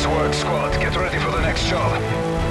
work, squad. Get ready for the next job.